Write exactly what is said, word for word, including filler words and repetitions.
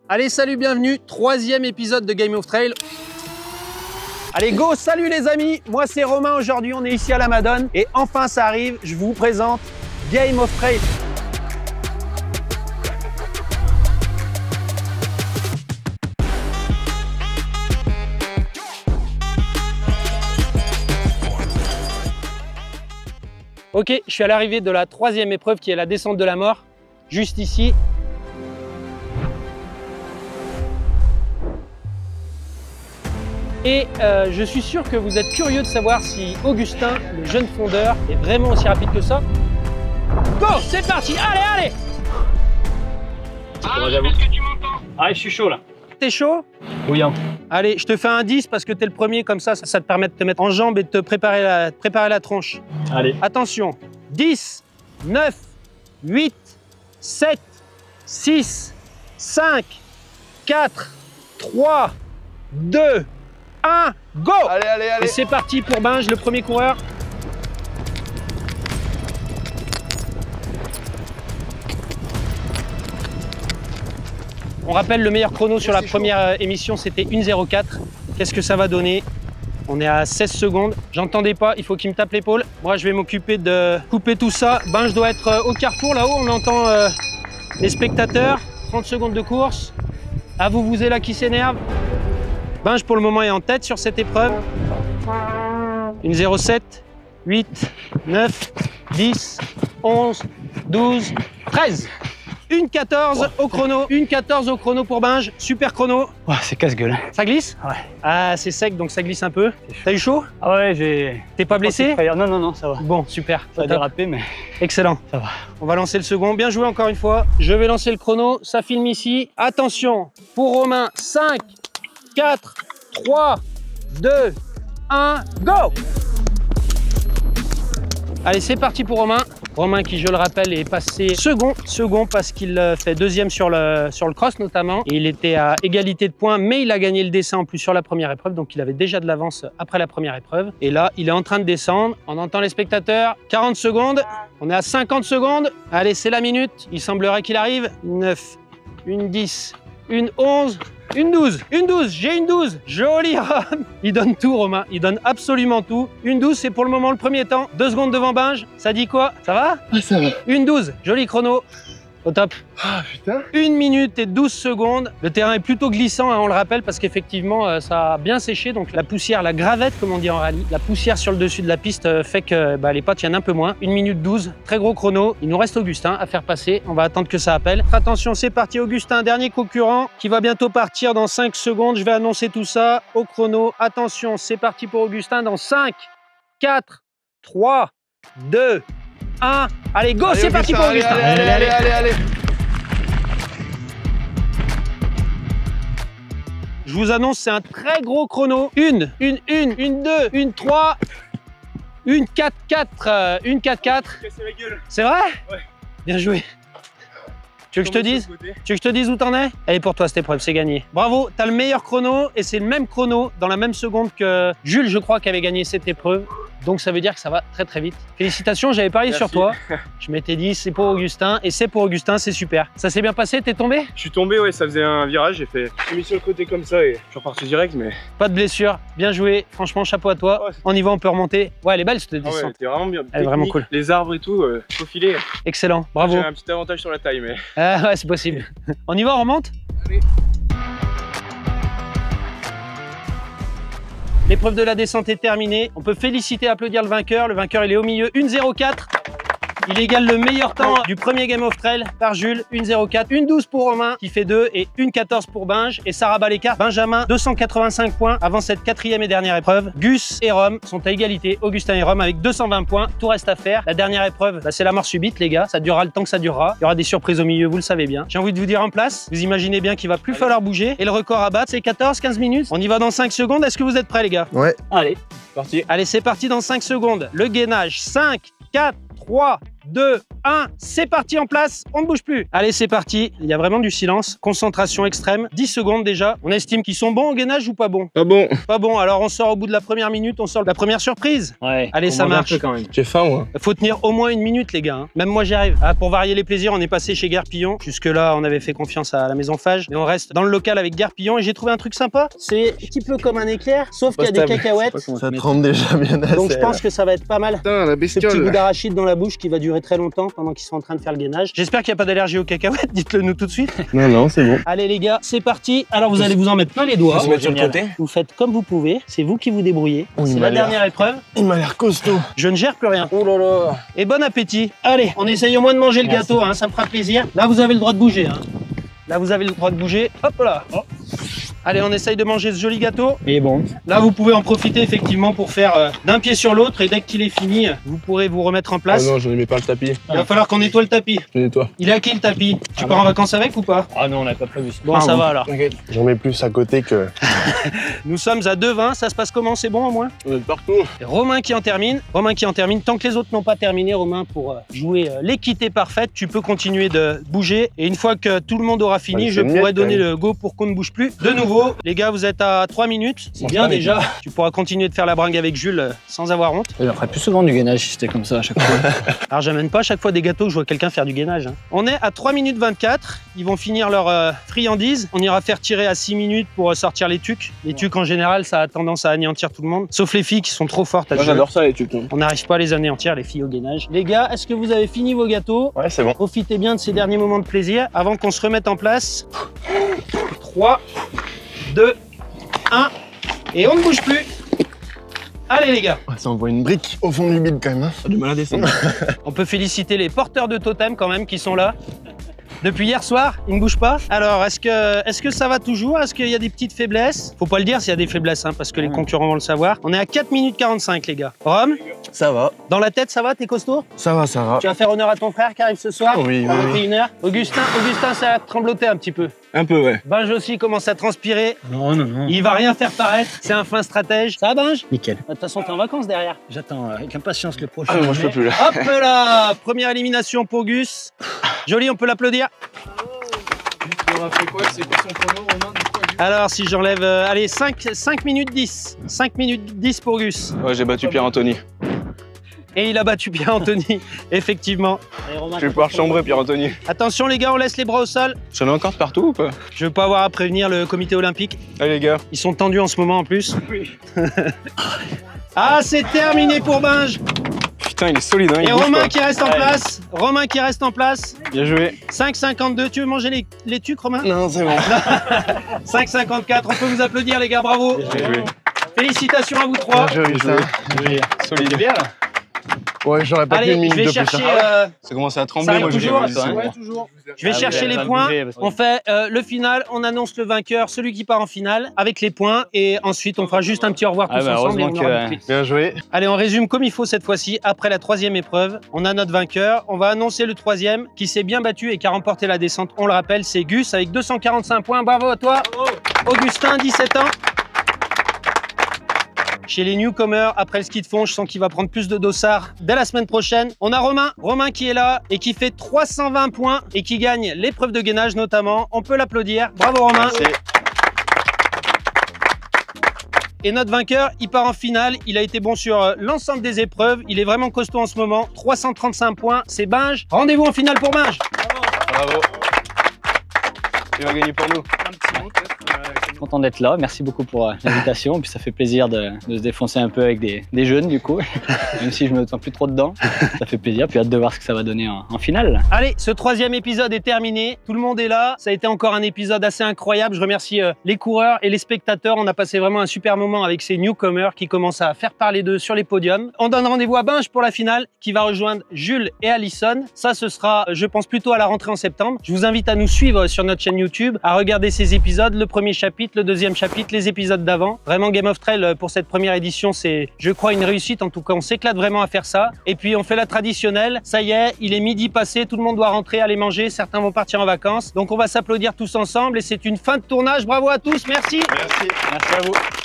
Allez, salut, bienvenue, troisième épisode de Game of Trail. Allez, go, salut les amis, moi c'est Romain, aujourd'hui on est ici à la Madone et enfin ça arrive, je vous présente Game of Trail. Ok, je suis à l'arrivée de la troisième épreuve qui est la descente de la mort, juste ici. Et euh, je suis sûr que vous êtes curieux de savoir si Augustin, le jeune fondeur, est vraiment aussi rapide que ça. Go, c'est parti, allez, allez. Ah, est-ce que tu m'entends? Ah, je suis chaud là. T'es chaud? Oui. Hein. Allez, je te fais un dix parce que t'es le premier, comme ça, ça, ça te permet de te mettre en jambe et de te préparer la, préparer la tronche. Allez. Attention, dix, neuf, huit, sept, six, cinq, quatre, trois, deux, un, go! Allez, allez, allez! Et c'est parti pour Binge, le premier coureur. On rappelle, le meilleur chrono sur la première émission, c'était une zéro quatre. Qu'est-ce que ça va donner? On est à seize secondes. J'entendais pas, il faut qu'il me tape l'épaule. Moi, je vais m'occuper de couper tout ça. Binge doit être au carrefour, là-haut. On entend euh, les spectateurs. trente secondes de course. À vous, vous êtes là qui s'énerve. Binge, pour le moment, est en tête sur cette épreuve. Une zéro sept, huit, neuf, dix, onze, douze, treize. Une quatorze au chrono, une quatorze au chrono pour Binge, super chrono. Ouais, c'est casse-gueule. Ça glisse? Ouais. Ah, c'est sec, donc ça glisse un peu. T'as eu chaud? Ah ouais, j'ai... T'es pas blessé? Non, non, non, ça va. Bon, super. Ça a dérapé, mais... Excellent. Ça va. On va lancer le second. Bien joué encore une fois. Je vais lancer le chrono, ça filme ici. Attention, pour Romain, cinq, quatre, trois, deux, un, go! Allez, c'est parti pour Romain. Romain qui, je le rappelle, est passé second, second parce qu'il fait deuxième sur le, sur le cross notamment. Et il était à égalité de points, mais il a gagné le dessin en plus sur la première épreuve, donc il avait déjà de l'avance après la première épreuve. Et là, il est en train de descendre. On entend les spectateurs. quarante secondes. On est à cinquante secondes. Allez, c'est la minute. Il semblerait qu'il arrive. neuf, une dix, une onze. Une douze, une douze, j'ai une douze, joli Ron. Il donne tout Romain, il donne absolument tout. Une douze, c'est pour le moment le premier temps. Deux secondes devant Binge, ça dit quoi? Ça va? Ah, ça va. Une douze, joli chrono. Au top. Ah putain. une minute et douze secondes. Le terrain est plutôt glissant, hein, on le rappelle, parce qu'effectivement, euh, ça a bien séché. Donc la poussière, la gravette, comme on dit en rallye, la poussière sur le dessus de la piste euh, fait que bah, les potes tiennent un peu moins. une minute douze, très gros chrono. Il nous reste Augustin à faire passer. On va attendre que ça appelle. Attention, c'est parti Augustin, dernier concurrent qui va bientôt partir dans cinq secondes. Je vais annoncer tout ça au chrono. Attention, c'est parti pour Augustin dans cinq, quatre, trois, deux, un. Allez, go, c'est parti pour allez, Augustin. Allez, allez, allez, allez, allez. Je vous annonce, c'est un très gros chrono. Une, une, une, une, deux, une, trois, une, quatre, quatre, euh, une, quatre, quatre. C'est vrai? Ouais. Bien joué. Tu veux que je te dise? Tu veux que je te dise où t'en es? Elle est pour toi cette épreuve, c'est gagné. Bravo, t'as le meilleur chrono et c'est le même chrono dans la même seconde que Jules, je crois, qui avait gagné cette épreuve. Donc ça veut dire que ça va très très vite. Félicitations, j'avais parié sur toi. Je m'étais dit c'est pour Augustin et c'est pour Augustin, c'est super. Ça s'est bien passé, t'es tombé? Je suis tombé, ouais, ça faisait un virage, j'ai fait. J'ai mis sur le côté comme ça et je suis reparti direct, mais. Pas de blessure, bien joué, franchement chapeau à toi. Ouais, on y va, on peut remonter. Ouais, elle est belle cette ah ouais, descente. c'était vraiment bien. Elle est vraiment cool. Les arbres et tout, euh, faut filer. Excellent, bravo. J'ai un petit avantage sur la taille, mais. Ah ouais, c'est possible. On y va, on remonte? Allez. L'épreuve de la descente est terminée. On peut féliciter et applaudir le vainqueur. Le vainqueur, il est au milieu, une zéro quatre. Il égale le meilleur temps du premier Game of Trail par Jules, une zéro quatre. une douze pour Romain qui fait deux et une quatorze pour Binge. Et ça rabat l'écart. Benjamin, deux cent quatre-vingt-cinq points avant cette quatrième et dernière épreuve. Gus et Rome sont à égalité. Augustin et Rome avec deux cent vingt points. Tout reste à faire. La dernière épreuve, bah, c'est la mort subite, les gars. Ça durera le temps que ça durera. Il y aura des surprises au milieu, vous le savez bien. J'ai envie de vous dire en place. Vous imaginez bien qu'il va plus falloir bouger. Et le record à battre, c'est quatorze quinze minutes. On y va dans cinq secondes. Est-ce que vous êtes prêts, les gars? Ouais. Allez. Parti. Allez, c'est parti dans cinq secondes. Le gainage, cinq, quatre, trois, deux, un, c'est parti en place, on ne bouge plus. Allez, c'est parti, il y a vraiment du silence, concentration extrême, dix secondes déjà. On estime qu'ils sont bons au gainage ou pas bons? Pas bon. Pas bon, alors on sort au bout de la première minute, on sort la première surprise. Ouais. Allez, on ça mange un marche. peu quand même. J'ai faim, moi. Faut tenir au moins une minute, les gars. Hein. Même moi, j'y arrive. Ah, pour varier les plaisirs, on est passé chez Garpillon. Jusque-là, on avait fait confiance à la maison Fage. Mais on reste dans le local avec Garpillon et j'ai trouvé un truc sympa. C'est un petit peu comme un éclair, sauf qu'il y a des cacahuètes. Ça trempe déjà bien assez. Donc je pense que ça va être pas mal. Putain, la Ce petit bestiole. goût d'arachide dans la bouche qui va durer très longtemps pendant qu'ils sont en train de faire le gainage. J'espère qu'il n'y a pas d'allergie aux cacahuètes, dites-le nous tout de suite. Non, non, c'est bon. Allez les gars, c'est parti. Alors vous allez vous en mettre plein les doigts. se mettre sur le côté. Vous faites comme vous pouvez, c'est vous qui vous débrouillez. Oh, il C'est m'a la l'air- dernière épreuve. Il m'a l'air costaud. Je ne gère plus rien. Oh là là. Et bon appétit. Allez, on essaye au moins de manger le gâteau, hein, ça me fera plaisir. Là, vous avez le droit de bouger. Hein. Là, vous avez le droit de bouger. Hop là. Oh. Allez, on essaye de manger ce joli gâteau. Et bon. Là, vous pouvez en profiter effectivement pour faire euh, d'un pied sur l'autre et dès qu'il est fini, vous pourrez vous remettre en place. Oh non, je n'aimais pas le tapis. Il va falloir qu'on nettoie le tapis. Je nettoie. Il est à qui le tapis? Tu Ah pars bon. en vacances avec ou pas? Ah non, on n'a pas prévu. Bon, Ah, ça bon. va alors. T'inquiète. J'en mets plus à côté que. Nous sommes à deux vingt, ça se passe comment? C'est bon au moins? On est partout. Et Romain qui en termine. Romain qui en termine. Tant que les autres n'ont pas terminé, Romain, pour euh, jouer euh, l'équité parfaite, tu peux continuer de bouger. Et une fois que tout le monde aura fini, Ouais, je c'est mieux, pourrai quand donner même. le go pour qu'on ne bouge plus. De nouveau, les gars, vous êtes à trois minutes. C'est Mange bien pas, les déjà. Tu pourras continuer de faire la bringue avec Jules euh, sans avoir honte. Je ferais plus souvent du gainage si c'était comme ça à chaque fois. Alors, j'amène pas à chaque fois des gâteaux que je vois quelqu'un faire du gainage. Hein. On est à trois minutes vingt-quatre. Ils vont finir leur euh, friandise. On ira faire tirer à six minutes pour euh, sortir les tucs. Les tucs, en général, ça a tendance à anéantir tout le monde. Sauf les filles qui sont trop fortes à Moi, ce jeu. j'adore ça, les tucs. hein. On n'arrive pas à les anéantir, les filles au gainage. Les gars, est-ce que vous avez fini vos gâteaux? Ouais, c'est bon. Profitez bien de ces derniers moments de plaisir avant qu'on se remette en place. trois, deux, un. Et on ne bouge plus. Allez les gars, Ouais, ça envoie une brique au fond du bide quand même. Hein. T'as du mal à descendre. on peut féliciter les porteurs de totem quand même qui sont là. Depuis hier soir, ils ne bougent pas. Alors, est-ce que, est-ce que ça va toujours? Est-ce qu'il y a des petites faiblesses? Faut pas le dire s'il y a des faiblesses, hein, parce que les concurrents vont le savoir. On est à quatre minutes quarante-cinq, les gars. Rome, Ça va. dans la tête, ça va? T'es costaud? Ça va, ça va. Tu vas faire honneur à ton frère qui arrive ce soir? Oui, Pendant oui, oui. une heure. Augustin, Augustin, ça a trembloté un petit peu. Un peu, ouais. Binge aussi commence à transpirer. Non, non, non. Il va rien faire paraître. C'est un fin stratège. Ça va, Binge? Nickel. De toute façon, t'es en vacances derrière. J'attends euh, avec impatience le prochain. Ah, mais moi, je peux plus, là. Hop là! Première élimination pour Gus. Joli, on peut l'applaudir. On a fait quoi? C'est quoi son chrono, Romain? Alors, si j'enlève. euh, allez, cinq, cinq minutes dix. cinq minutes dix pour Gus. Ouais, j'ai battu Pierre-Anthony. Et il a battu Pierre-Anthony, effectivement. Je vais pouvoir chambrer Pierre-Anthony. Attention, les gars, on laisse les bras au sol. J'en ai encore de partout ou pas? Je veux pas avoir à prévenir le comité olympique. Allez, les gars. Ils sont tendus en ce moment en plus. Ah, c'est terminé pour Binge. Putain, il est solide, hein. Il Et bouge Romain pas. qui reste en place. Romain qui reste en place. Bien joué. cinq cinquante-deux. Tu veux manger les, les tucs, Romain? Non, c'est bon. cinq cinquante-quatre. On peut vous applaudir, les gars. Bravo. Bien joué. Félicitations à vous trois. Bien joué, ça. Solide. bien là. Ouais, j'aurais pas tenu Allez, une je minute vais de plus. chercher. hein. euh, Ça commence à Ça trembler, arrive moi, je toujours, vais toi, hein. Ouais. toujours. Je vais Ah, chercher vous les allez points. bouger, parce que- On fait euh, le final. On annonce le vainqueur, celui qui part en finale, avec les points. Et ensemble, on fera juste un petit au revoir Ah tous bah, ensemble. Et on heureusement aura que- bouclé. Bien joué. Allez, on résume comme il faut cette fois-ci. Après la troisième épreuve, on a notre vainqueur. On va annoncer le troisième qui s'est bien battu et qui a remporté la descente. On le rappelle, c'est Gus avec deux cent quarante-cinq points. Bravo à toi. Augustin, dix-sept ans. Chez les newcomers, après le ski de fond, je sens qu'il va prendre plus de dossards dès la semaine prochaine. On a Romain, Romain qui est là et qui fait trois cent vingt points et qui gagne l'épreuve de gainage notamment. On peut l'applaudir. Bravo Romain. Merci. Et notre vainqueur, il part en finale. Il a été bon sur euh, l'ensemble des épreuves. Il est vraiment costaud en ce moment. trois cent trente-cinq points, c'est Binge. Rendez-vous en finale pour Binge. Bravo. Il va gagner pour nous. Content d'être là. Merci beaucoup pour euh, l'invitation. Puis ça fait plaisir de, de se défoncer un peu avec des, des jeunes du coup. Même si je me sens plus trop dedans. Ça fait plaisir. Puis hâte de voir ce que ça va donner en, en finale. Allez, ce troisième épisode est terminé. Tout le monde est là. Ça a été encore un épisode assez incroyable. Je remercie euh, les coureurs et les spectateurs. On a passé vraiment un super moment avec ces newcomers qui commencent à faire parler d'eux sur les podiums. On donne rendez-vous à Binge pour la finale qui va rejoindre Jules et Alison. Ça, ce sera, je pense, plutôt à la rentrée en septembre. Je vous invite à nous suivre sur notre chaîne YouTube, à regarder ces épisodes, le premier chapitre, le deuxième chapitre, les épisodes d'avant. Vraiment, Game of Trail pour cette première édition, c'est, je crois, une réussite. En tout cas, on s'éclate vraiment à faire ça. Et puis, on fait la traditionnelle. Ça y est, il est midi passé, tout le monde doit rentrer, aller manger. Certains vont partir en vacances. Donc, on va s'applaudir tous ensemble et c'est une fin de tournage. Bravo à tous, merci. Merci. Merci à vous.